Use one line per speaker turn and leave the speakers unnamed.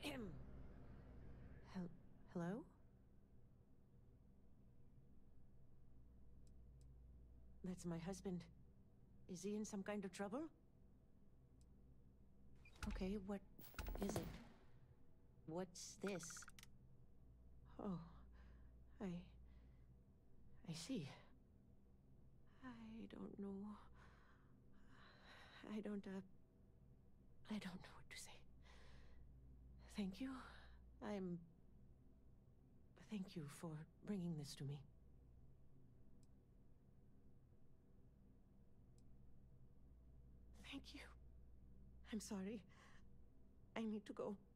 Hello? That's my husband. Is he in some kind of trouble? Okay, what is it? What's this? Oh, I see. I don't know. I don't know what to say. Thank you. Thank you for bringing this to me. Thank you. I'm sorry. I need to go.